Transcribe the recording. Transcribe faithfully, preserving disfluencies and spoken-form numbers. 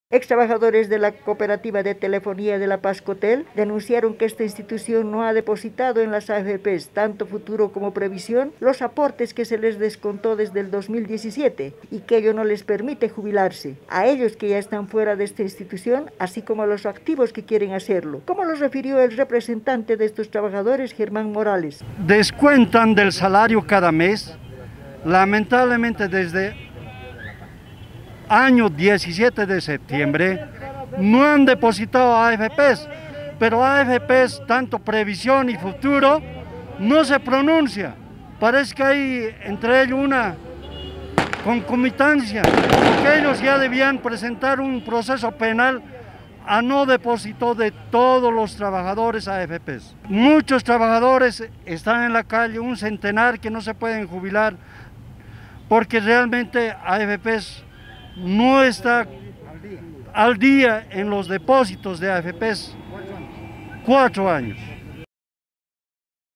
Ex trabajadores de la cooperativa de telefonía de La Pazcotel denunciaron que esta institución no ha depositado en las A F Pes, tanto futuro como previsión, los aportes que se les descontó desde el dos mil diecisiete y que ello no les permite jubilarse. A ellos que ya están fuera de esta institución, así como a los activos que quieren hacerlo, como lo refirió el representante de estos trabajadores, Germán Morales. Descuentan del salario cada mes, lamentablemente desde año diecisiete de septiembre, no han depositado a A F Pes, pero A F Pes, tanto previsión y futuro, no se pronuncia. Parece que hay entre ellos una concomitancia, porque ellos ya debían presentar un proceso penal a no depósito de todos los trabajadores A F Pes. Muchos trabajadores están en la calle, un centenar que no se pueden jubilar, porque realmente A F Pes no está al día en los depósitos de A F Pes cuatro años.